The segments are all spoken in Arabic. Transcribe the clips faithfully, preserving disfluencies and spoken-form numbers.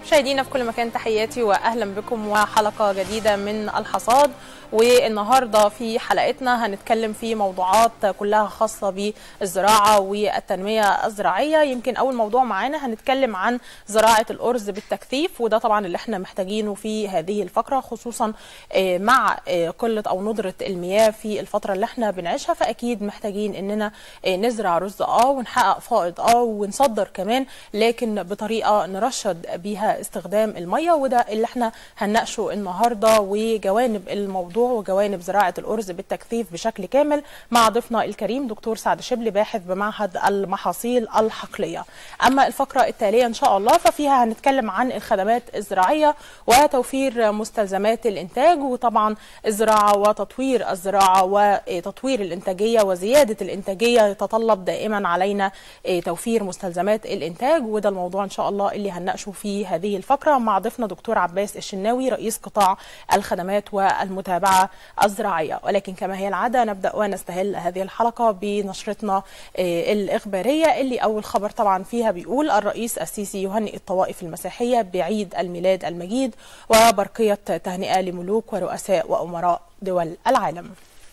مشاهدينا في كل مكان، تحياتي واهلا بكم وحلقه جديده من الحصاد. والنهارده في حلقتنا هنتكلم في موضوعات كلها خاصه بالزراعه والتنميه الزراعيه. يمكن اول موضوع معانا هنتكلم عن زراعه الارز بالتكثيف، وده طبعا اللي احنا محتاجينه في هذه الفقره، خصوصا مع قله او ندره المياه في الفتره اللي احنا بنعيشها. فاكيد محتاجين اننا نزرع رز اه ونحقق فائض اه ونصدر كمان، لكن بطريقه نرشد بيها استخدام الميه، وده اللي احنا هنناقشه النهارده، وجوانب الموضوع وجوانب زراعه الارز بالتكثيف بشكل كامل مع ضيفنا الكريم دكتور سعد شبلي، باحث بمعهد المحاصيل الحقليه. اما الفقره التاليه ان شاء الله ففيها هنتكلم عن الخدمات الزراعيه وتوفير مستلزمات الانتاج، وطبعا الزراعه وتطوير الزراعه وتطوير الانتاجيه وزياده الانتاجيه يتطلب دائما علينا توفير مستلزمات الانتاج، وده الموضوع ان شاء الله اللي هنناقشه في هذه الفقره مع ضيفنا دكتور عباس الشناوي رئيس قطاع الخدمات والمتابعه الزراعيه. ولكن كما هي العاده نبدا ونستهل هذه الحلقه بنشرتنا الاخباريه، اللي اول خبر طبعا فيها بيقول الرئيس السيسي يهنئ الطوائف المسيحيه بعيد الميلاد المجيد وبرقيه تهنئه لملوك ورؤساء وامراء دول العالم.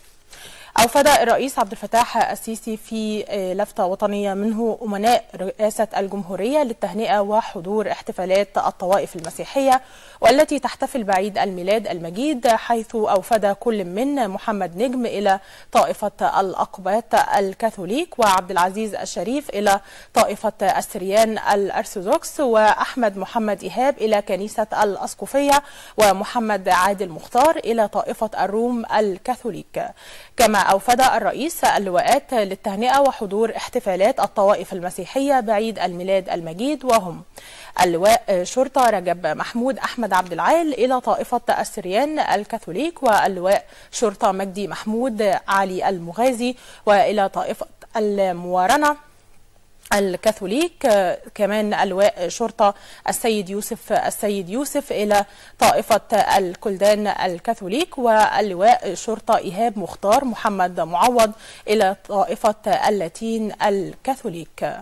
أوفد الرئيس عبد الفتاح السيسي في لفتة وطنية منه أمناء رئاسة الجمهورية للتهنئة وحضور احتفالات الطوائف المسيحية والتي تحتفل بعيد الميلاد المجيد، حيث أوفد كل من محمد نجم إلى طائفة الأقباط الكاثوليك، وعبد العزيز الشريف إلى طائفة السريان الأرثوذكس، وأحمد محمد إيهاب إلى كنيسة الأسقفية، ومحمد عادل مختار إلى طائفة الروم الكاثوليك. كما أوفد الرئيس اللواءات للتهنئة وحضور احتفالات الطوائف المسيحية بعيد الميلاد المجيد، وهم اللواء شرطة رجب محمود أحمد عبد العال إلى طائفة السريان الكاثوليك، واللواء شرطة مجدي محمود علي المغازي وإلى طائفة الموارنة الكاثوليك. كمان اللواء شرطة السيد يوسف السيد يوسف إلى طائفة الكلدان الكاثوليك، واللواء شرطة إيهاب مختار محمد معوض إلى طائفة اللاتين الكاثوليك.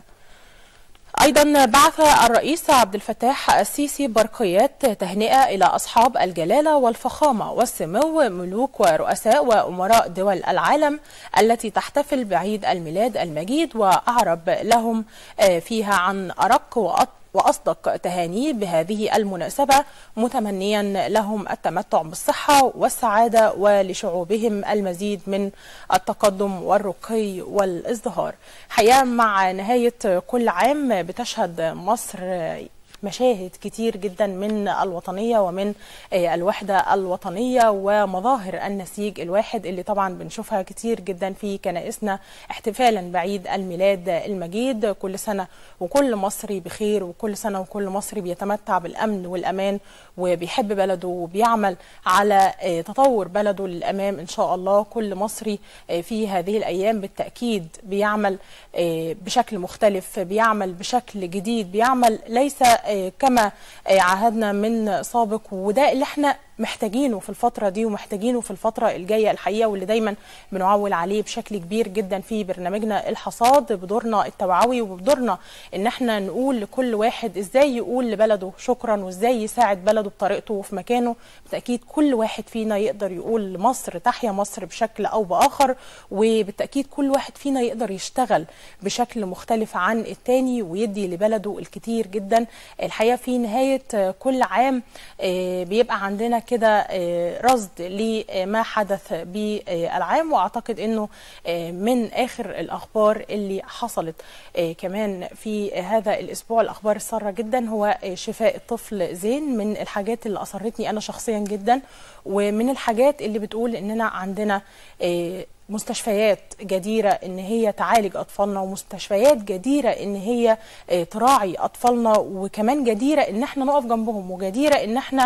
أيضا بعث الرئيس عبد الفتاح السيسي برقيات تهنئة إلى أصحاب الجلالة والفخامة والسمو ملوك ورؤساء وأمراء دول العالم التي تحتفل بعيد الميلاد المجيد، وأعرب لهم فيها عن أرق وأطول وأصدق تهانيه بهذه المناسبة، متمنيا لهم التمتع بالصحة والسعادة ولشعوبهم المزيد من التقدم والرقي والازدهار. حقيقة مع نهاية كل عام بتشهد مصر مشاهد كتير جدا من الوطنية ومن الوحدة الوطنية ومظاهر النسيج الواحد اللي طبعا بنشوفها كتير جدا في كنائسنا احتفالا بعيد الميلاد المجيد. كل سنة وكل مصري بخير، وكل سنة وكل مصري بيتمتع بالأمن والأمان وبيحب بلده وبيعمل على تطور بلده للأمام إن شاء الله. كل مصري في هذه الأيام بالتأكيد بيعمل بشكل مختلف، بيعمل بشكل جديد، بيعمل ليس كما عهدنا من سابق، وده اللي احنا محتاجينه في الفترة دي ومحتاجينه في الفترة الجاية الحقيقة، واللي دايما بنعول عليه بشكل كبير جدا في برنامجنا الحصاد بدورنا التوعوي وبدورنا ان احنا نقول لكل واحد ازاي يقول لبلده شكرا وازاي يساعد بلده بطريقته وفي مكانه. بالتأكيد كل واحد فينا يقدر يقول لمصر تحيا مصر بشكل او بآخر، وبالتأكيد كل واحد فينا يقدر يشتغل بشكل مختلف عن التاني ويدي لبلده الكتير جدا. الحقيقة في نهاية كل عام بيبقى عندنا كده رصد لما حدث بالعام، واعتقد انه من اخر الاخبار اللي حصلت كمان في هذا الاسبوع الاخبار الساره جدا هو شفاء الطفل زين. من الحاجات اللي اثرتني انا شخصيا جدا، ومن الحاجات اللي بتقول اننا عندنا مستشفيات جديرة ان هي تعالج اطفالنا، ومستشفيات جديرة ان هي تراعي اطفالنا، وكمان جديرة ان احنا نقف جنبهم، وجديرة ان احنا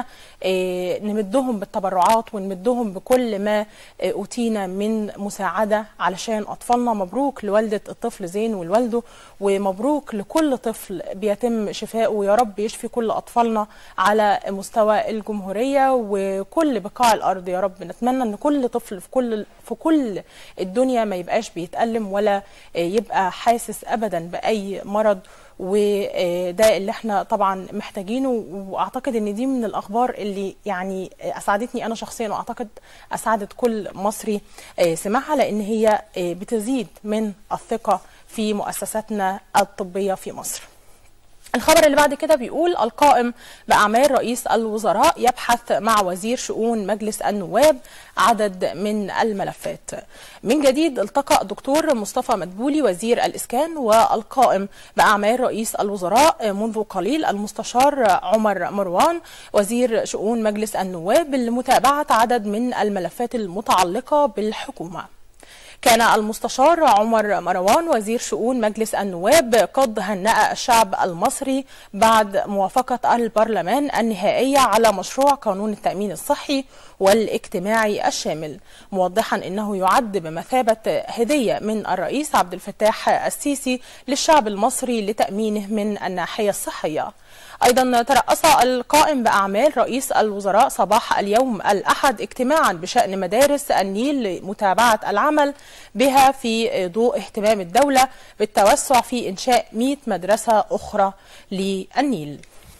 نمدهم بالتبرعات ونمدهم بكل ما اوتينا من مساعدة علشان اطفالنا. مبروك لوالدة الطفل زين ولوالده، ومبروك لكل طفل بيتم شفائه، ويا رب يشفي كل اطفالنا على مستوى الجمهورية وكل بقاع الارض يا رب. نتمنى ان كل طفل في كل في كل الدنيا ما يبقاش بيتألم ولا يبقى حاسس أبدا بأي مرض، وده اللي احنا طبعا محتاجينه. واعتقد ان دي من الاخبار اللي يعني اسعدتني انا شخصيا، واعتقد اسعدت كل مصري سمعها، لان هي بتزيد من الثقة في مؤسساتنا الطبية في مصر. الخبر اللي بعد كده بيقول القائم بأعمال رئيس الوزراء يبحث مع وزير شؤون مجلس النواب عدد من الملفات. من جديد التقى الدكتور مصطفى مدبولي وزير الإسكان والقائم بأعمال رئيس الوزراء منذ قليل المستشار عمر مروان وزير شؤون مجلس النواب لمتابعة عدد من الملفات المتعلقة بالحكومة. كان المستشار عمر مروان وزير شؤون مجلس النواب قد هنأ الشعب المصري بعد موافقة البرلمان النهائية على مشروع قانون التأمين الصحي والاجتماعي الشامل، موضحا أنه يعد بمثابة هدية من الرئيس عبد الفتاح السيسي للشعب المصري لتأمينه من الناحية الصحية. أيضا ترأس القائم بأعمال رئيس الوزراء صباح اليوم الأحد اجتماعا بشأن مدارس النيل لمتابعة العمل بها في ضوء اهتمام الدولة بالتوسع في إنشاء مئة مدرسة أخرى للنيل.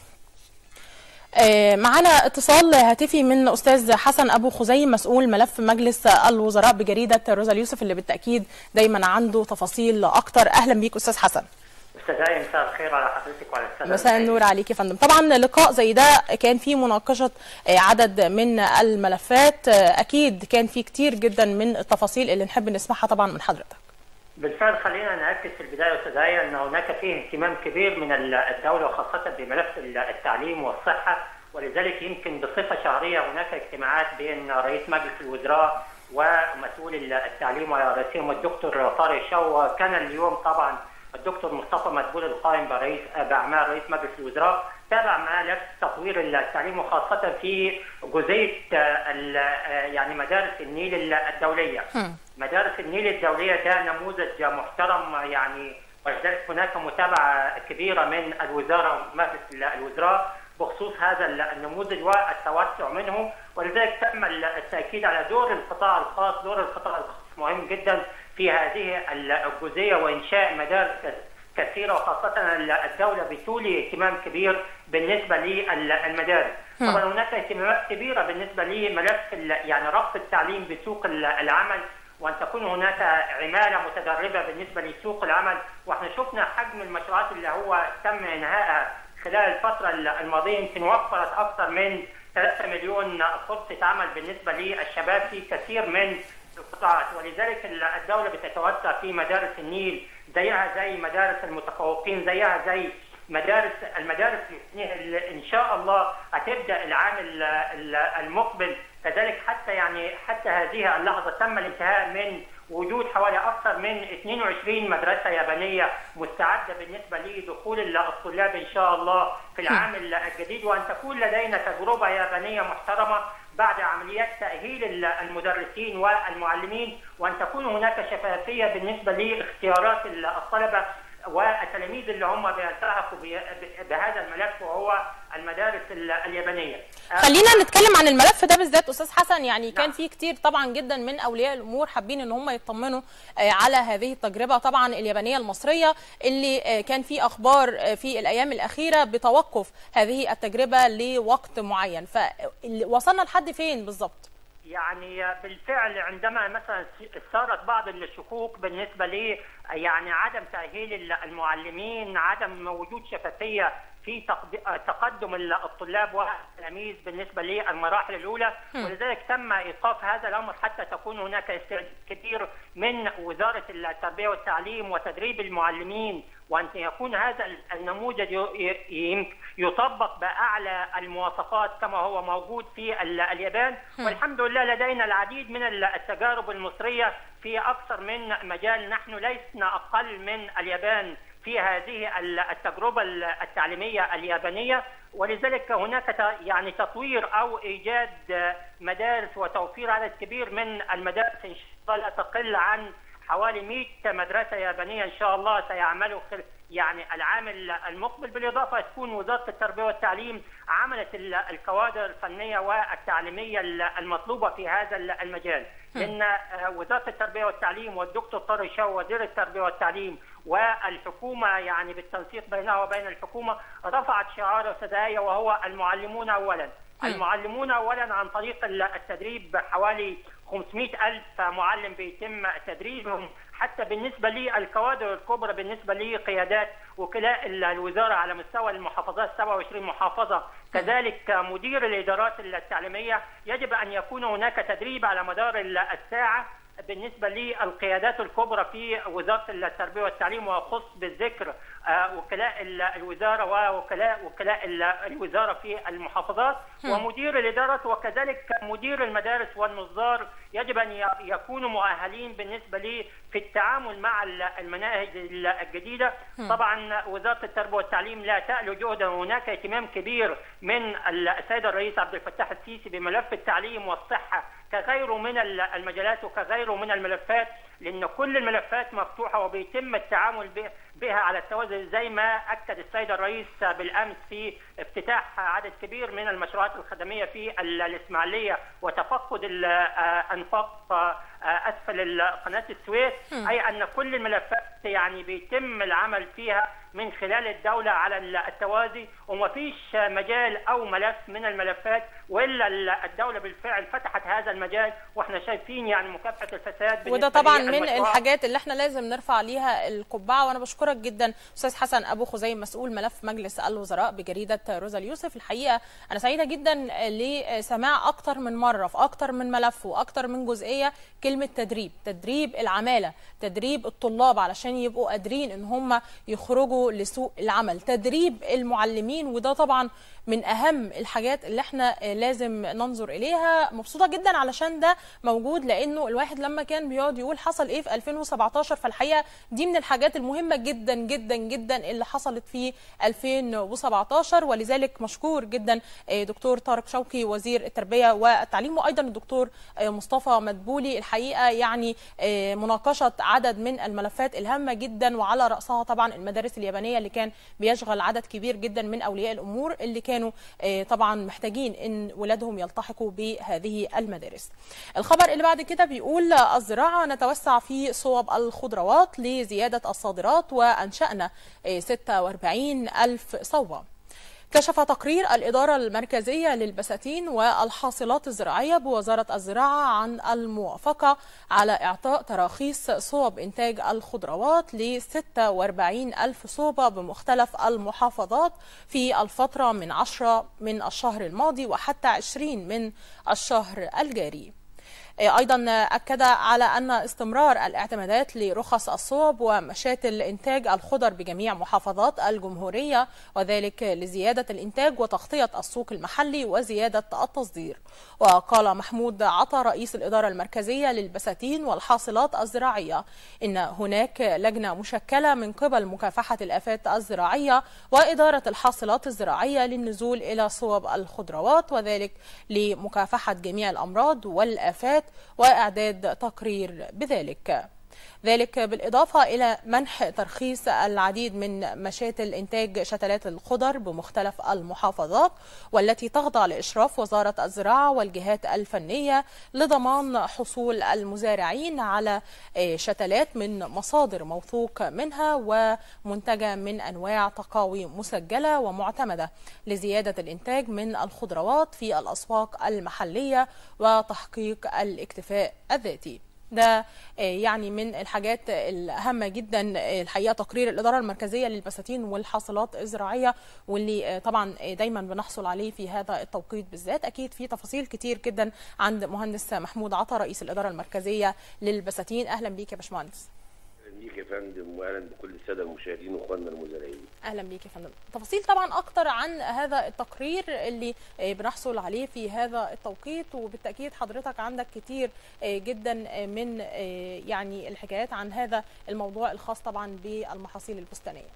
معنا اتصال هاتفي من أستاذ حسن أبو خزيم مسؤول ملف مجلس الوزراء بجريدة روزا اليوسف اللي بالتأكيد دايما عنده تفاصيل أكتر. أهلا بيك أستاذ حسن. استاذ مساء الخير على حضرتك وعلى الساده. مساء النور عليك يا فندم. طبعا لقاء زي ده كان فيه مناقشه عدد من الملفات، اكيد كان فيه كتير جدا من التفاصيل اللي نحب نسمعها طبعا من حضرتك. بالفعل خلينا نأكد في البدايه استاذ ان هناك فيه اهتمام كبير من الدوله وخاصه بملف التعليم والصحه، ولذلك يمكن بصفه شهريه هناك اجتماعات بين رئيس مجلس الوزراء ومسؤول التعليم ورئيسهم الدكتور طارق شو. كان اليوم طبعا الدكتور مصطفى مدبولي القائم برئيس باعمال رئيس مجلس الوزراء تابع ملف تطوير التعليم وخاصه في جزئيه يعني مدارس النيل الدوليه. مدارس النيل الدوليه ده نموذج محترم يعني، ولذلك هناك متابعه كبيره من الوزاره ومجلس الوزراء بخصوص هذا النموذج والتوسع منه، ولذلك تم التاكيد على دور القطاع الخاص. دور القطاع الخاص مهم جدا في هذه الجزئيه وانشاء مدارس كثيره، وخاصه الدوله بتولي اهتمام كبير بالنسبه للمدارس. طبعا هناك اهتمامات كبيره بالنسبه لملف يعني ربط التعليم بسوق العمل، وان تكون هناك عماله متدربه بالنسبه لسوق العمل، واحنا شفنا حجم المشروعات اللي هو تم انهائها خلال الفتره الماضيه، يمكن وفرت اكثر من ثلاثة مليون فرصه عمل بالنسبه للشباب في كثير من القطاعات، ولذلك الدوله بتتوسع في مدارس النيل زيها زي مدارس المتفوقين، زيها زي مدارس المدارس اللي ان شاء الله هتبدا العام المقبل كذلك. حتى يعني حتى هذه اللحظه تم الانتهاء من وجود حوالي اكثر من اثنين وعشرين مدرسه يابانيه مستعده بالنسبه لدخول الطلاب ان شاء الله في العام الجديد، وان تكون لدينا تجربه يابانيه محترمه بعد عمليات تأهيل المدرسين والمعلمين، وأن تكون هناك شفافية بالنسبة لاختيارات الطلبة والتلاميذ اللي هم بيلتحقوا بهذا الملف وهو المدارس اليابانية. خلينا نتكلم عن الملف ده بالذات أستاذ حسن. يعني كان في كتير طبعا جدا من أولياء الأمور حابين إن هم يطمنوا على هذه التجربة طبعا اليابانية المصرية، اللي كان في أخبار في الأيام الأخيرة بتوقف هذه التجربة لوقت معين، فوصلنا لحد فين بالظبط؟ يعني بالفعل عندما مثلا صارت بعض الشكوك بالنسبه ل يعني عدم تاهيل المعلمين، عدم وجود شفافيه في تقدم الطلاب والتلاميذ بالنسبه للمراحل الاولى، ولذلك تم ايقاف هذا الامر حتى تكون هناك استعداد كبير من وزاره التربيه والتعليم وتدريب المعلمين، وان يكون هذا النموذج يطبق باعلى المواصفات كما هو موجود في اليابان. والحمد لله لدينا العديد من التجارب المصريه في اكثر من مجال، نحن لسنا اقل من اليابان في هذه التجربه التعليميه اليابانيه، ولذلك هناك يعني تطوير او ايجاد مدارس وتوفير عدد كبير من المدارس ان شاء الله لا تقل عن حوالي مئة مدرسه يابانيه ان شاء الله سيعملوا يعني العام المقبل. بالاضافه تكون وزاره التربيه والتعليم عملت الكوادر الفنيه والتعليميه المطلوبه في هذا المجال، لان وزاره التربيه والتعليم والدكتور طارق شوقي وزير التربيه والتعليم والحكومه يعني بالتنسيق بينها وبين الحكومه رفعت شعار السدايه وهو المعلمون اولا. المعلمون اولا عن طريق التدريب، حوالي خمسمائة ألف معلم بيتم تدريبهم، حتى بالنسبه للكوادر الكبرى بالنسبه لقيادات وكلاء الوزاره على مستوى المحافظات سبعة وعشرين محافظه، كذلك مدير الادارات التعليميه يجب ان يكون هناك تدريب على مدار الساعه بالنسبه للقيادات الكبرى في وزاره التربيه والتعليم، وخص بالذكر وكلاء الوزاره ووكلاء وكلاء الوزاره في المحافظات ومدير الادارات، وكذلك مدير المدارس والنظار يجب ان يكونوا مؤهلين بالنسبه لي في التعامل مع المناهج الجديده. طبعا وزاره التربيه والتعليم لا تألو جهدا، وهناك اهتمام كبير من السيد الرئيس عبد الفتاح السيسي بملف التعليم والصحه كغيره من المجالات وكغيره من الملفات، لأن كل الملفات مفتوحة وبيتم التعامل بها على التوازي، زي ما أكد السيد الرئيس بالأمس في افتتاح عدد كبير من المشروعات الخدمية في الإسماعيلية وتفقد الأنفاق أسفل قناة السويس، أي أن كل الملفات يعني بيتم العمل فيها من خلال الدولة على التوازي، ومفيش مجال أو ملف من الملفات وإلا الدولة بالفعل فتحت هذا المجال، وإحنا شايفين يعني مكافحة الفساد. وده طبعا من الحاجات اللي احنا لازم نرفع ليها القبعة. وأنا بشكرك جدا أستاذ حسن أبو خزيم، مسؤول ملف مجلس الوزراء بجريدة روزا اليوسف. الحقيقة أنا سعيدة جدا لسماع أكتر من مرة في أكتر من ملف وأكتر من جزئية كلمة تدريب، تدريب العمالة، تدريب الطلاب علشان يبقوا قادرين إن هم يخرجوا لسوق العمل، تدريب المعلمين، وده طبعا من أهم الحاجات اللي احنا لازم ننظر إليها. مبسوطة جدا علشان ده موجود، لأنه الواحد لما كان بيقعد يقول حصل إيه في ألفين وسبعتاشر، فالحقيقة دي من الحاجات المهمة جدا جدا جدا اللي حصلت في ألفين وسبعتاشر. ولذلك مشكور جدا دكتور طارق شوقي وزير التربية والتعليم، وأيضا الدكتور مصطفى مدبولي. الحقيقة يعني مناقشة عدد من الملفات الهامة جدا، وعلى رأسها طبعا المدارس اليابانية اللي كان بيشغل عدد كبير جدا من أولياء الأمور اللي كانوا طبعا محتاجين ان ولادهم يلتحقوا بهذه المدارس. الخبر اللي بعد كده بيقول الزراعة نتوسع في صوب الخضروات لزيادة الصادرات وأنشأنا ستة وأربعين ألف صوبة. كشف تقرير الإدارة المركزية للبساتين والحاصلات الزراعية بوزارة الزراعة عن الموافقة على إعطاء تراخيص صوب إنتاج الخضروات ل ستة وأربعين ألف صوبة بمختلف المحافظات في الفترة من عشرة من الشهر الماضي وحتى عشرين من الشهر الجاري. أيضا أكد على أن استمرار الاعتمادات لرخص الصوب ومشاتل إنتاج الخضر بجميع محافظات الجمهورية، وذلك لزيادة الإنتاج وتغطية السوق المحلي وزيادة التصدير. وقال محمود عطا رئيس الإدارة المركزية للبساتين والحاصلات الزراعية إن هناك لجنة مشكلة من قبل مكافحة الآفات الزراعية وإدارة الحاصلات الزراعية للنزول إلى صوب الخضروات، وذلك لمكافحة جميع الأمراض والآفات وإعداد تقرير بذلك. ذلك بالإضافة إلى منح ترخيص العديد من مشاتل إنتاج شتلات الخضر بمختلف المحافظات، والتي تخضع لإشراف وزارة الزراعة والجهات الفنية لضمان حصول المزارعين على شتلات من مصادر موثوق منها ومنتجة من أنواع تقاوي مسجلة ومعتمدة لزيادة الإنتاج من الخضروات في الأسواق المحلية وتحقيق الاكتفاء الذاتي. ده يعني من الحاجات الهامة جدا الحقيقة تقرير الإدارة المركزية للبساتين والحاصلات الزراعية، واللي طبعا دايما بنحصل عليه في هذا التوقيت بالذات. أكيد في تفاصيل كتير جدا عند مهندس محمود عطا رئيس الإدارة المركزية للبساتين. أهلا بيك يا باشمهندس. اهلا بيك يا فندم، واهلا بكل الساده المشاهدين واخواننا المزارعين. اهلا بيك يا فندم. تفاصيل طبعا اكتر عن هذا التقرير اللي بنحصل عليه في هذا التوقيت، وبالتاكيد حضرتك عندك كتير جدا من يعني الحكايات عن هذا الموضوع الخاص طبعا بالمحاصيل البستانيه.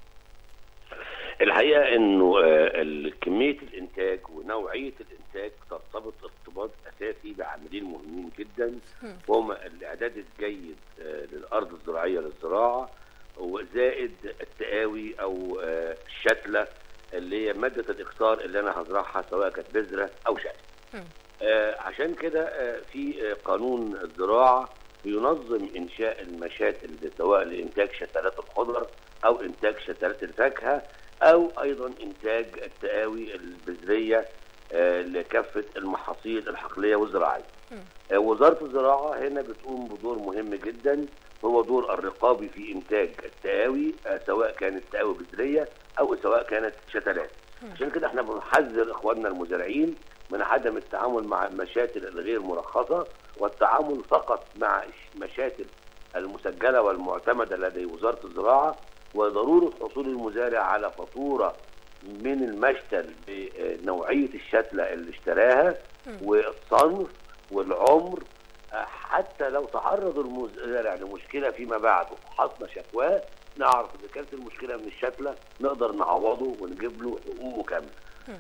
الحقيقه انه كميه الانتاج ونوعيه الانتاج ترتبط ارتباط اساسي بعاملين مهمين جدا، وهم الاعداد الجيد للارض الزراعيه للزراعه، وزائد التقاوي او الشتله اللي هي ماده الاكثار اللي انا هزرعها سواء كانت بذره او شتله. آه عشان كده آه في قانون الزراعه بينظم انشاء المشاتل سواء لانتاج شتلات الخضر او انتاج شتلات الفاكهه او ايضا انتاج التقاوي البذريه آه لكافه المحاصيل الحقليه والزراعيه. آه وزاره الزراعه هنا بتقوم بدور مهم جدا، هو دور الرقابي في انتاج التقاوي آه سواء كانت تقاوي بذريه او سواء كانت شتلات. عشان كده احنا بنحذر اخواننا المزارعين من عدم التعامل مع المشاتل الغير مرخصه والتعامل فقط مع المشاتل المسجله والمعتمده لدى وزاره الزراعه، وضروره حصول المزارع على فاتوره من المشتل بنوعيه الشتله اللي اشتراها والصنف والعمر، حتى لو تعرض المزارع لمشكله فيما بعد وحصل شكواه نعرف اذا كانت المشكله من الشتله نقدر نعوضه ونجيب له حقوقه كامله.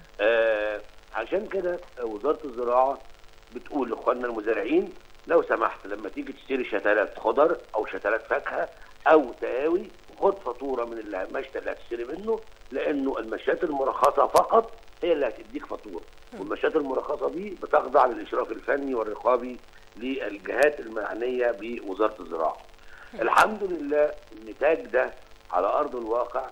آه عشان كده وزاره الزراعه بتقول لاخواننا المزارعين لو سمحت لما تيجي تشتري شتلات خضر او شتلات فاكهه او تقاوي خد فاتوره من المشتل اللي هتشتري منه، لانه المشات المرخصه فقط هي اللي هتديك فاتوره، والمشات المرخصه دي بتخضع للاشراف الفني والرقابي للجهات المعنيه بوزاره الزراعه. الحمد لله النتاج ده على ارض الواقع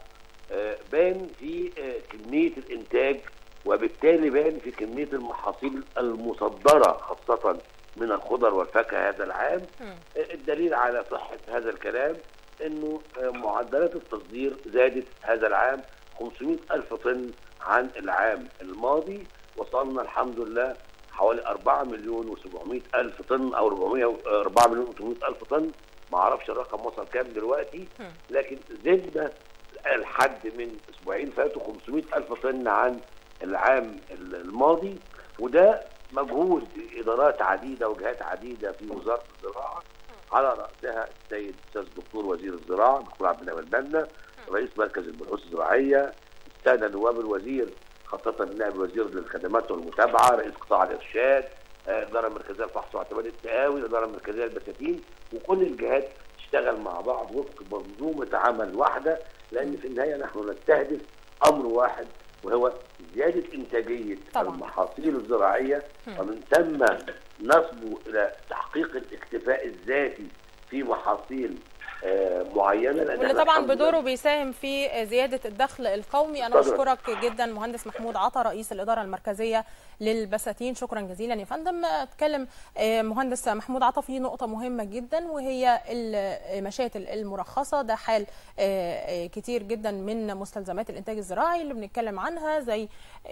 بان في كميه الانتاج، وبالتالي بان في كميه المحاصيل المصدره خاصه من الخضر والفاكهه هذا العام. الدليل على صحه هذا الكلام انه معدلات التصدير زادت هذا العام خمسمائة ألف طن عن العام الماضي، وصلنا الحمد لله حوالي أربعة مليون وسبعمائة ألف طن او أربعة مليون وثمانمائة ألف طن، ما اعرفش الرقم وصل كام دلوقتي، لكن زدنا الحد من اسبوعين فاتوا خمسمائة ألف طن عن العام الماضي، وده مجهود ادارات عديده وجهات عديده في وزاره الزراعه على راسها السيد الاستاذ الدكتور وزير الزراعه دكتور عبد المنعم البنا، رئيس مركز البحوث الزراعيه، الساده نواب الوزير خاصه نائب الوزير للخدمات والمتابعه، رئيس قطاع الارشاد، الاداره المركزيه للفحص واعتماد التقاوي، الاداره المركزيه للبساتين، وكل الجهات تشتغل مع بعض وفق منظومه عمل واحده، لان في النهايه نحن نستهدف امر واحد وهو زياده انتاجيه طبعا المحاصيل الزراعيه، ومن ثم نصبو الى تحقيق الاكتفاء الذاتي في محاصيل آه معينه، واللي طبعا بدوره بيساهم في زياده الدخل القومي. انا بشكرك جدا مهندس محمود عطا رئيس الاداره المركزيه للبساتين، شكرا جزيلا يا فندم. اتكلم مهندس محمود عطا في نقطه مهمه جدا وهي المشاتل المرخصه، ده حال كتير جدا من مستلزمات الانتاج الزراعي اللي بنتكلم عنها، زي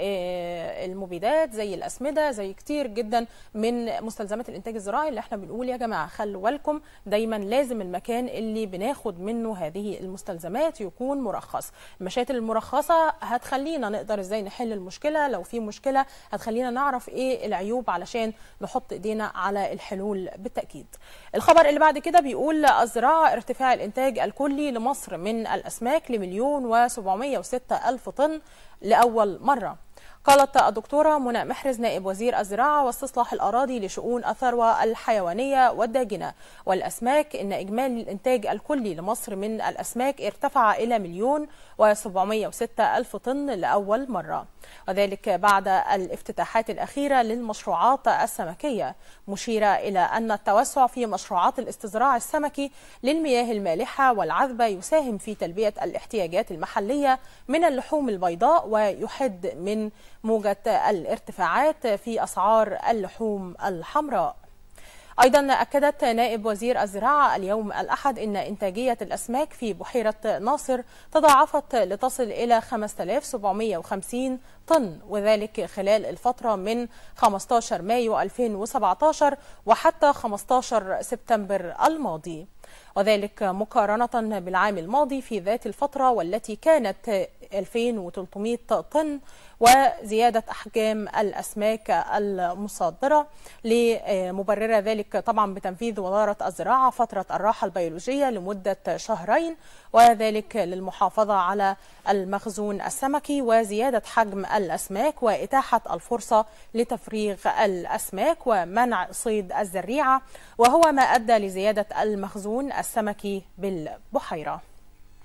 المبيدات زي الاسمده زي كتير جدا من مستلزمات الانتاج الزراعي اللي احنا بنقول يا جماعه خلوا بالكم دايما لازم المكان اللي بناخد منه هذه المستلزمات يكون مرخص. المشاتل المرخصه هتخلينا نقدر ازاي نحل المشكله، لو في مشكله هتخلينا نعرف ايه العيوب علشان نحط ايدينا على الحلول بالتاكيد. الخبر اللي بعد كده بيقول الزراعه ارتفاع الانتاج الكلي لمصر من الاسماك لمليون وسبعمائة وستة الف طن لاول مره. قالت الدكتورة منى محرز نائب وزير الزراعة واستصلاح الأراضي لشؤون الثروة الحيوانية والداجنة والأسماك إن إجمالي الإنتاج الكلي لمصر من الأسماك ارتفع إلى مليون وسبعمائة وستة ألف طن لأول مرة، وذلك بعد الافتتاحات الأخيرة للمشروعات السمكية، مشيرة إلى أن التوسع في مشروعات الاستزراع السمكي للمياه المالحة والعذبة يساهم في تلبية الاحتياجات المحلية من اللحوم البيضاء ويحد من موجة الارتفاعات في أسعار اللحوم الحمراء. أيضا أكدت نائب وزير الزراعة اليوم الأحد أن إنتاجية الأسماك في بحيرة ناصر تضاعفت لتصل إلى خمسة آلاف وسبعمائة وخمسين طن، وذلك خلال الفترة من خمسة عشر مايو ألفين وسبعة عشر وحتى خمسة عشر سبتمبر الماضي، وذلك مقارنة بالعام الماضي في ذات الفترة والتي كانت ألفين وثلاثمائة طن، وزيادة أحجام الأسماك المصدرة لمبررة ذلك طبعا بتنفيذ وزارة الزراعة فترة الراحة البيولوجية لمدة شهرين، وذلك للمحافظة على المخزون السمكي وزيادة حجم الأسماك وإتاحة الفرصة لتفريغ الأسماك ومنع صيد الزريعة، وهو ما أدى لزيادة المخزون السمكي بالبحيرة.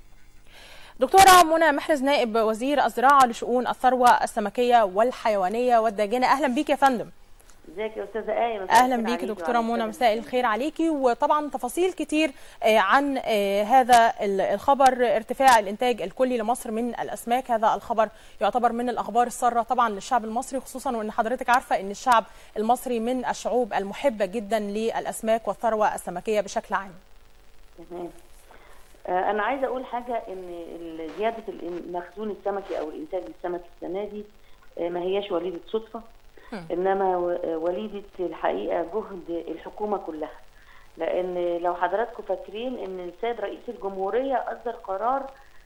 دكتورة منى محرز نائب وزير الزراعة لشؤون الثروة السمكية والحيوانية والداجنة، أهلا بيك يا فندم. ازيك يا استاذه آية؟ اهلا بيكي دكتوره منى، مساء الخير عليكي. وطبعا تفاصيل كتير عن هذا الخبر، ارتفاع الانتاج الكلي لمصر من الاسماك. هذا الخبر يعتبر من الاخبار الساره طبعا للشعب المصري، خصوصا وان حضرتك عارفه ان الشعب المصري من الشعوب المحبه جدا للاسماك والثروه السمكيه بشكل عام. تمام. انا عايزه اقول حاجه، ان زياده المخزون السمكي او الانتاج السمكي السنه دي ما هياش وليده صدفه، انما وليده الحقيقه جهد الحكومه كلها. لان لو حضراتكم فاكرين ان السيد رئيس الجمهوريه اصدر قرار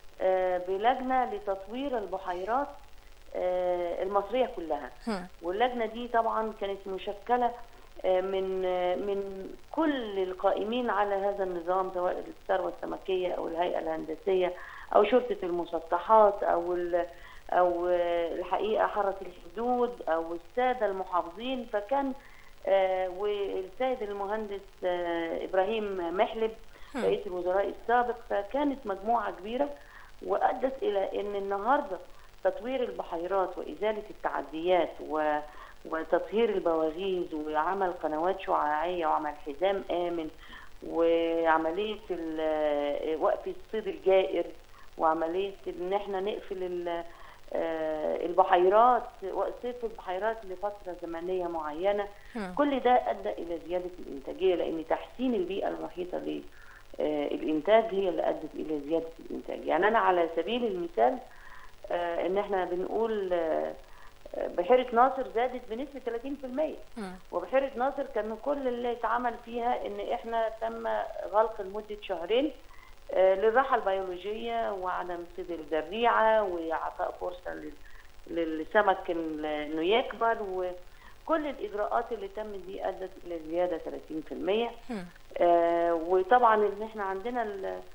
بلجنه لتطوير البحيرات المصريه كلها، واللجنه دي طبعا كانت مشكله من من كل القائمين على هذا النظام، سواء الثروه السمكيه او الهيئه الهندسيه او شرطه المسطحات او او الحقيقه حرس الحدود او الساده المحافظين. فكان آه والسيد المهندس آه ابراهيم محلب رئيس الوزراء السابق، فكانت مجموعه كبيره وادت الى ان النهارده تطوير البحيرات وازاله التعديات و وتطهير البواغيز وعمل قنوات شعاعيه وعمل حزام امن وعمليه وقف الصيد الجائر وعمليه ان احنا نقفل البحيرات وقف البحيرات لفتره زمنيه معينه. كل ده ادى الى زياده الانتاجيه، لان تحسين البيئه المحيطه للانتاج هي اللي ادت الى زياده الانتاج. يعني انا على سبيل المثال ان احنا بنقول بحيره ناصر زادت بنسبه ثلاثين بالمئة، وبحيره ناصر كان كل اللي اتعمل فيها ان احنا تم غلق لمده شهرين للراحه البيولوجيه وعدم صيد الجريعه واعطاء فرصه للسمك انه يكبر، وكل الاجراءات اللي تمت دي ادت الى زياده ثلاثين بالمئة. آه وطبعا ان احنا عندنا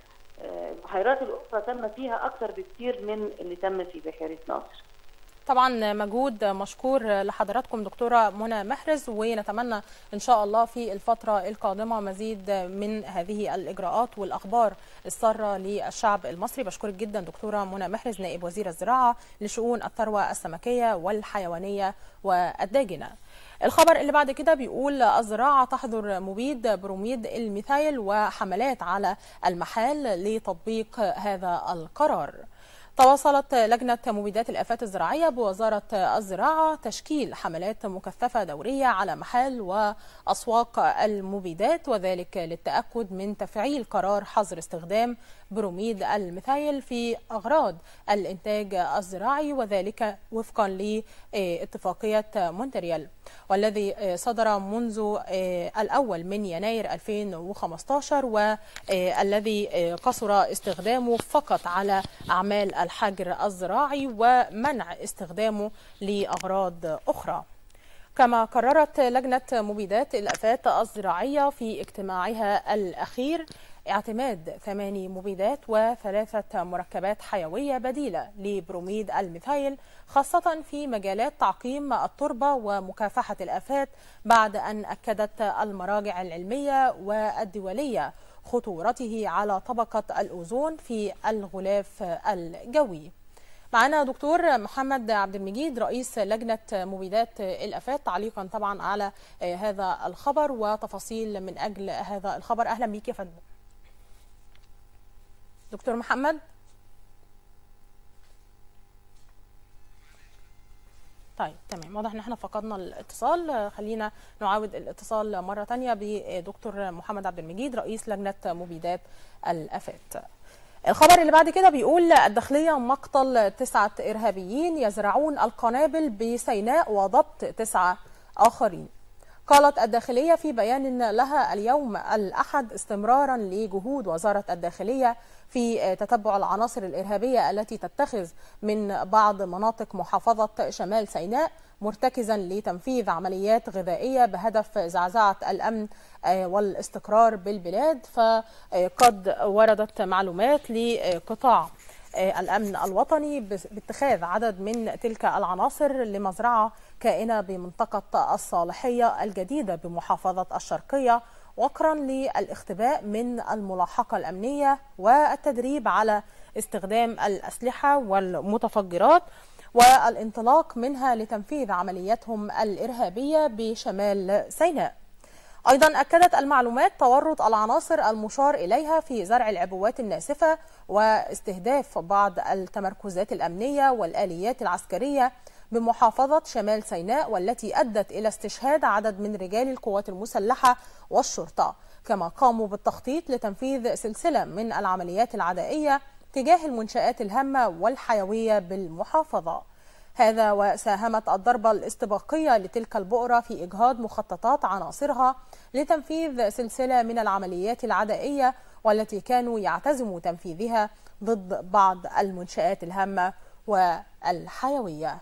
البحيرات الاخرى تم فيها اكثر بكثير من اللي تم في بحيره ناصر. طبعا مجهود مشكور لحضراتكم دكتوره منى محرز، ونتمنى ان شاء الله في الفتره القادمه مزيد من هذه الاجراءات والاخبار الساره للشعب المصري. بشكرك جدا دكتوره منى محرز نائب وزير الزراعه لشؤون الثروه السمكيه والحيوانيه والداجنه. الخبر اللي بعد كده بيقول الزراعه تحظر مبيد بروميد الميثايل وحملات على المحال لتطبيق هذا القرار. تواصلت لجنة مبيدات الآفات الزراعية بوزارة الزراعة تشكيل حملات مكثفة دورية على محال وأسواق المبيدات، وذلك للتأكد من تفعيل قرار حظر استخدام بروميد الميثايل في أغراض الإنتاج الزراعي، وذلك وفقا لاتفاقية مونتريال، والذي صدر منذ الأول من يناير ألفين وخمسة عشر، والذي قصر استخدامه فقط على أعمال الحجر الزراعي ومنع استخدامه لأغراض أخرى. كما قررت لجنة مبيدات الآفات الزراعية في اجتماعها الأخير اعتماد ثماني مبيدات وثلاثة مركبات حيوية بديلة لبروميد الميثايل، خاصة في مجالات تعقيم التربة ومكافحة الآفات، بعد أن أكدت المراجع العلمية والدولية خطورته على طبقة الأوزون في الغلاف الجوي. معنا دكتور محمد عبد المجيد رئيس لجنة مبيدات الآفات، تعليقا طبعا على هذا الخبر وتفاصيل من أجل هذا الخبر. أهلا بيك يا فندم. دكتور محمد. طيب تمام، واضح ان احنا فقدنا الاتصال. خلينا نعاود الاتصال مرة تانية بدكتور محمد عبد المجيد رئيس لجنة مبيدات الآفات. الخبر اللي بعد كده بيقول الداخلية مقتل تسعة إرهابيين يزرعون القنابل بسيناء وضبط تسعة آخرين. قالت الداخلية في بيان لها اليوم الأحد استمرارا لجهود وزارة الداخلية في تتبع العناصر الإرهابية التي تتخذ من بعض مناطق محافظة شمال سيناء مرتكزا لتنفيذ عمليات غذائية بهدف زعزعة الأمن والاستقرار بالبلاد. فقد وردت معلومات لقطاع الأمن الوطني باتخاذ عدد من تلك العناصر لمزرعة كائنة بمنطقة الصالحية الجديدة بمحافظة الشرقية، وقرا للاختباء من الملاحقة الأمنية والتدريب على استخدام الأسلحة والمتفجرات والانطلاق منها لتنفيذ عملياتهم الإرهابية بشمال سيناء. أيضا أكدت المعلومات تورط العناصر المشار إليها في زرع العبوات الناسفة واستهداف بعض التمركزات الأمنية والآليات العسكرية بمحافظة شمال سيناء، والتي أدت إلى استشهاد عدد من رجال القوات المسلحة والشرطة، كما قاموا بالتخطيط لتنفيذ سلسلة من العمليات العدائية تجاه المنشآت الهامة والحيوية بالمحافظة. هذا وساهمت الضربة الاستباقية لتلك البؤرة في إجهاض مخططات عناصرها لتنفيذ سلسلة من العمليات العدائية والتي كانوا يعتزموا تنفيذها ضد بعض المنشآت الهامة والحيوية.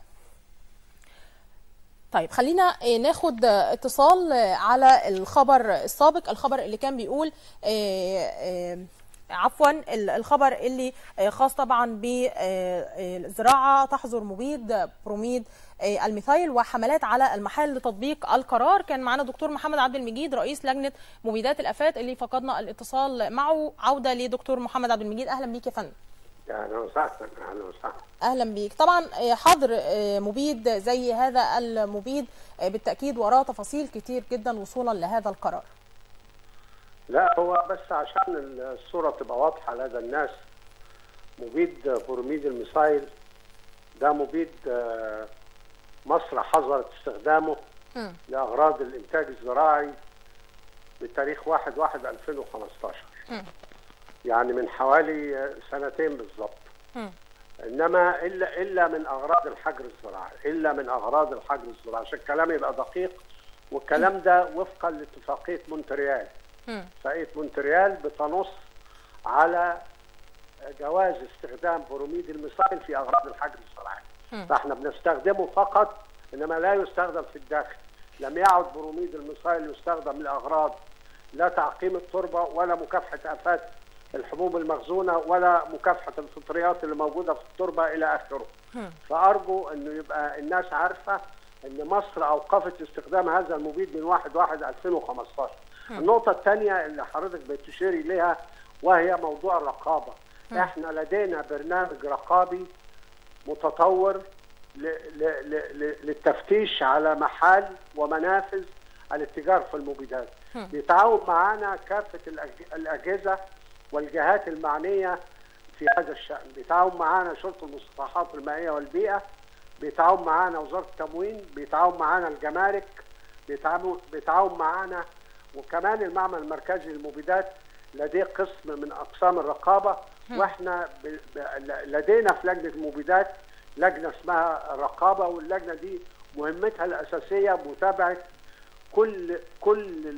طيب خلينا ناخد اتصال على الخبر السابق، الخبر اللي كان بيقول عفوا الخبر اللي خاص طبعا بالزراعه تحظر مبيد بروميد الميثايل وحملات على المحال لتطبيق القرار. كان معنا دكتور محمد عبد المجيد رئيس لجنه مبيدات الافات اللي فقدنا الاتصال معه. عوده لدكتور محمد عبد المجيد، اهلا بيك يا فندم. اهلا وسهلا. اهلا وسهلا. اهلا بيك. طبعا حظر مبيد زي هذا المبيد بالتاكيد وراه تفاصيل كتير جدا وصولا لهذا القرار. لا هو بس عشان الصوره تبقى واضحه لدى الناس، مبيد بروميد الميثايل ده مبيد مصر حظرت استخدامه م. لاغراض الانتاج الزراعي بتاريخ واحد واحد ألفين وخمستاشر، م. يعني من حوالي سنتين بالظبط. انما الا الا من اغراض الحجر الزراعي، الا من اغراض الحجر الزراعي، عشان الكلام يبقى دقيق. والكلام ده وفقا لاتفاقيه مونتريال. اتفاقيه مونتريال بتنص على جواز استخدام بروميد الميثايل في اغراض الحجر الزراعي. فاحنا بنستخدمه فقط، انما لا يستخدم في الداخل. لم يعد بروميد الميثايل يستخدم لاغراض لا تعقيم التربه ولا مكافحه افات الحبوب المخزونه ولا مكافحه الفطريات اللي موجوده في التربه الى اخره. فارجو انه يبقى الناس عارفه ان مصر اوقفت استخدام هذا المبيد من واحد واحد ألفين وخمستاشر. النقطه الثانيه اللي حضرتك بتشيري اليها وهي موضوع الرقابه. م. احنا لدينا برنامج رقابي متطور للتفتيش على محال ومنافذ الاتجار في المبيدات. بيتعاون معانا كافه الاجهزه والجهات المعنيه في هذا الشأن. بيتعاون معانا شرطه المسطحات المائيه والبيئه، بيتعاون معانا وزاره التموين، بيتعاون معانا الجمارك، بيتعاون بيتعاون معانا وكمان المعمل المركزي للمبيدات لديه قسم من اقسام الرقابه. واحنا لدينا في لجنه المبيدات لجنه اسمها الرقابه، واللجنه دي مهمتها الاساسيه متابعه كل كل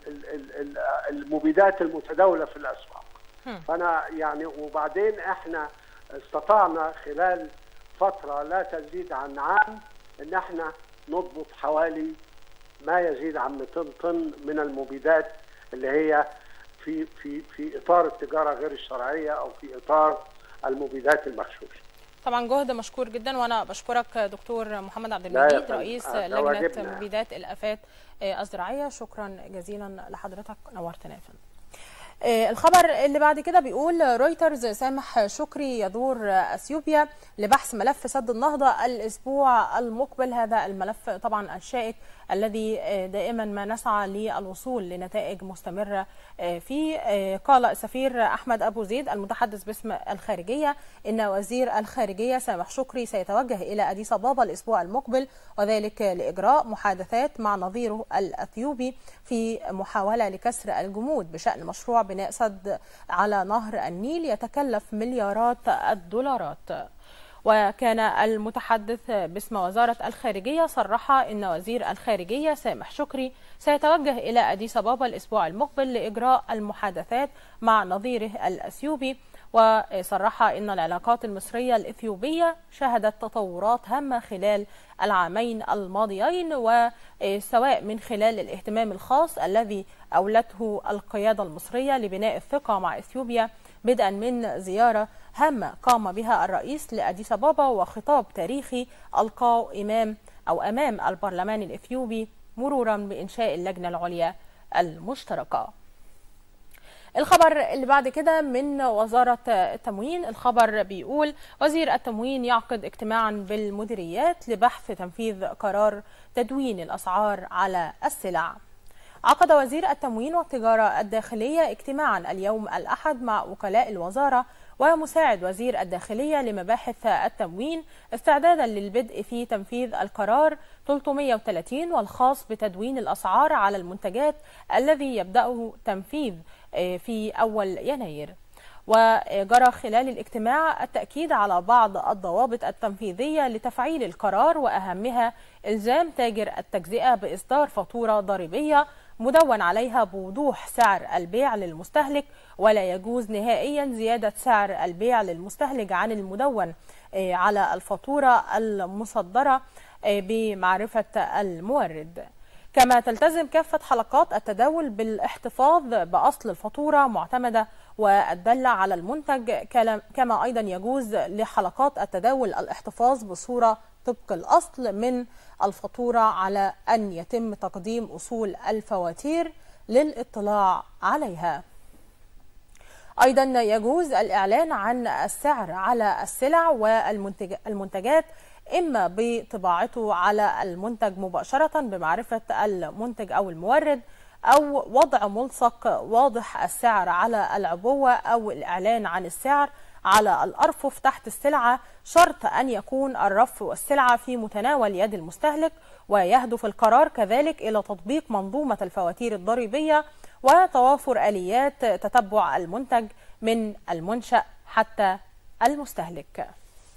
المبيدات المتداوله في الاسواق. فانا يعني وبعدين احنا استطعنا خلال فتره لا تزيد عن عام ان احنا نضبط حوالي ما يزيد عن مئتين طن من المبيدات اللي هي في في في اطار التجاره غير الشرعيه او في اطار المبيدات المغشوشه. طبعا جهد مشكور جدا، وانا بشكرك دكتور محمد عبد المجيد رئيس لجنه مبيدات الافات الزراعيه. شكرا جزيلا لحضرتك، نورتنا يا فندم. الخبر اللي بعد كده بيقول رويترز سامح شكري يدور اثيوبيا لبحث ملف سد النهضه الاسبوع المقبل. هذا الملف طبعا الشائك الذي دائما ما نسعى للوصول لنتائج مستمره فيه. قال السفير احمد ابو زيد المتحدث باسم الخارجيه ان وزير الخارجيه سامح شكري سيتوجه الى اديس ابابا الاسبوع المقبل، وذلك لاجراء محادثات مع نظيره الاثيوبي في محاوله لكسر الجمود بشان مشروع بناء سد على نهر النيل يتكلف مليارات الدولارات. وكان المتحدث باسم وزارة الخارجية صرح إن وزير الخارجية سامح شكري سيتوجه إلى أديس أبابا الأسبوع المقبل لإجراء المحادثات مع نظيره الأثيوبي. وصرح إن العلاقات المصرية الإثيوبية شهدت تطورات هامة خلال العامين الماضيين، وسواء من خلال الاهتمام الخاص الذي أولته القيادة المصرية لبناء الثقة مع إثيوبيا، بدءا من زيارة هامة قام بها الرئيس لأديس أبابا وخطاب تاريخي ألقاه إمام أو أمام البرلمان الإثيوبي، مرورا بإنشاء اللجنة العليا المشتركة. الخبر اللي بعد كده من وزارة التموين، الخبر بيقول وزير التموين يعقد اجتماعا بالمديريات لبحث تنفيذ قرار تدوين الأسعار على السلع. عقد وزير التموين والتجارة الداخلية اجتماعا اليوم الأحد مع وكلاء الوزارة ومساعد وزير الداخلية لمباحث التموين استعدادا للبدء في تنفيذ القرار ثلاثمائة وثلاثين والخاص بتدوين الأسعار على المنتجات الذي يبدأ تنفيذ في أول يناير. وجرى خلال الاجتماع التأكيد على بعض الضوابط التنفيذية لتفعيل القرار، وأهمها إلزام تاجر التجزئة بإصدار فاتورة ضريبية مدون عليها بوضوح سعر البيع للمستهلك، ولا يجوز نهائيا زيادة سعر البيع للمستهلك عن المدون على الفاتورة المصدرة بمعرفة المورد. كما تلتزم كافة حلقات التداول بالاحتفاظ بأصل الفاتورة معتمدة والدالة على المنتج، كما أيضا يجوز لحلقات التداول الاحتفاظ بصورة طبق الأصل من الفاتورة على أن يتم تقديم أصول الفواتير للاطلاع عليها. أيضا يجوز الإعلان عن السعر على السلع والمنتجات إما بطباعته على المنتج مباشرة بمعرفة المنتج أو المورد، أو وضع ملصق واضح السعر على العبوة، أو الإعلان عن السعر على الأرفف تحت السلعة، شرط أن يكون الرف والسلعة في متناول يد المستهلك. ويهدف القرار كذلك إلى تطبيق منظومة الفواتير الضريبية وتوافر آليات تتبع المنتج من المنشأ حتى المستهلك.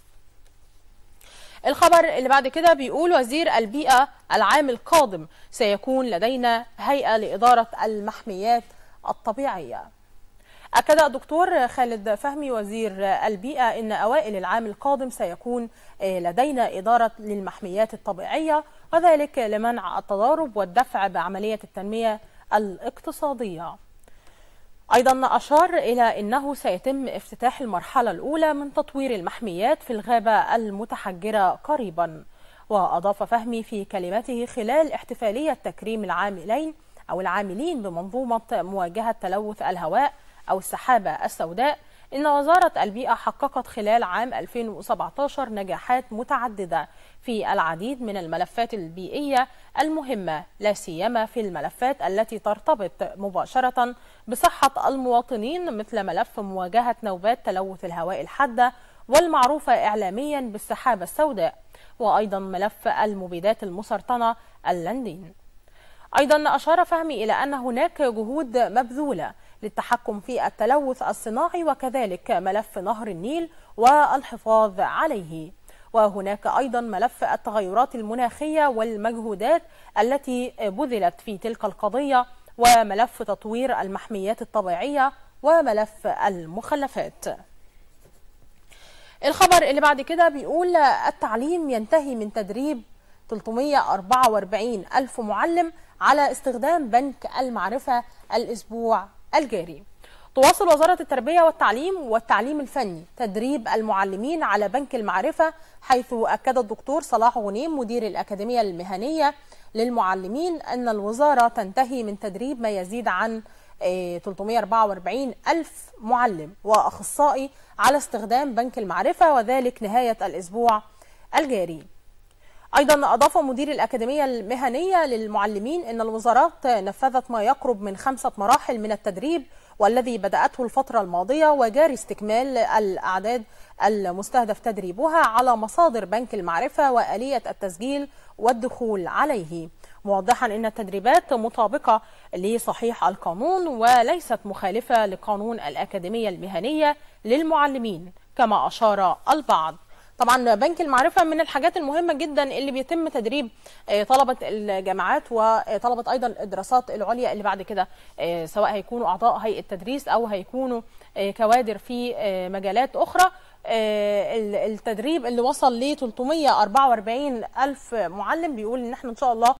الخبر اللي بعد كده بيقول وزير البيئة العام القادم سيكون لدينا هيئة لإدارة المحميات الطبيعية. أكد الدكتور خالد فهمي وزير البيئة أن أوائل العام القادم سيكون لدينا إدارة للمحميات الطبيعية، وذلك لمنع التضارب والدفع بعملية التنمية الاقتصادية. أيضا أشار إلى أنه سيتم افتتاح المرحلة الأولى من تطوير المحميات في الغابة المتحجرة قريبا. وأضاف فهمي في كلمته خلال احتفالية تكريم العاملين أو العاملين بمنظومة مواجهة تلوث الهواء أو السحابة السوداء إن وزارة البيئة حققت خلال عام ألفين وسبعة عشر نجاحات متعددة في العديد من الملفات البيئية المهمة، لا سيما في الملفات التي ترتبط مباشرة بصحة المواطنين، مثل ملف مواجهة نوبات تلوث الهواء الحادة والمعروفة إعلاميا بالسحابة السوداء، وأيضا ملف المبيدات المسرطنة اللاندين. أيضا أشار فهمي إلى أن هناك جهود مبذولة للتحكم في التلوث الصناعي، وكذلك ملف نهر النيل والحفاظ عليه. وهناك أيضا ملف التغيرات المناخية والمجهودات التي بذلت في تلك القضية، وملف تطوير المحميات الطبيعية، وملف المخلفات. الخبر اللي بعد كده بيقول التعليم ينتهي من تدريب ثلاثمائة وأربعة وأربعين ألف معلم على استخدام بنك المعرفة الأسبوع الجاري. تواصل وزارة التربية والتعليم والتعليم الفني تدريب المعلمين على بنك المعرفة، حيث أكد الدكتور صلاح غنيم مدير الأكاديمية المهنية للمعلمين أن الوزارة تنتهي من تدريب ما يزيد عن ثلاثمائة وأربعة وأربعين ألف معلم وأخصائي على استخدام بنك المعرفة، وذلك نهاية الأسبوع الجاري. أيضا أضاف مدير الأكاديمية المهنية للمعلمين أن الوزارات نفذت ما يقرب من خمسة مراحل من التدريب، والذي بدأته الفترة الماضية، وجاري استكمال الأعداد المستهدف تدريبها على مصادر بنك المعرفة وآلية التسجيل والدخول عليه، موضحا أن التدريبات مطابقة لصحيح القانون وليست مخالفة لقانون الأكاديمية المهنية للمعلمين كما أشار البعض. طبعا بنك المعرفة من الحاجات المهمة جدا اللي بيتم تدريب طلبة الجامعات وطلبة أيضا الدراسات العليا اللي بعد كده سواء هيكونوا أعضاء هيئة تدريس أو هيكونوا كوادر في مجالات أخرى. التدريب اللي وصل ل ثلاثمائة وأربعة وأربعين ألف معلم بيقول إن احنا إن شاء الله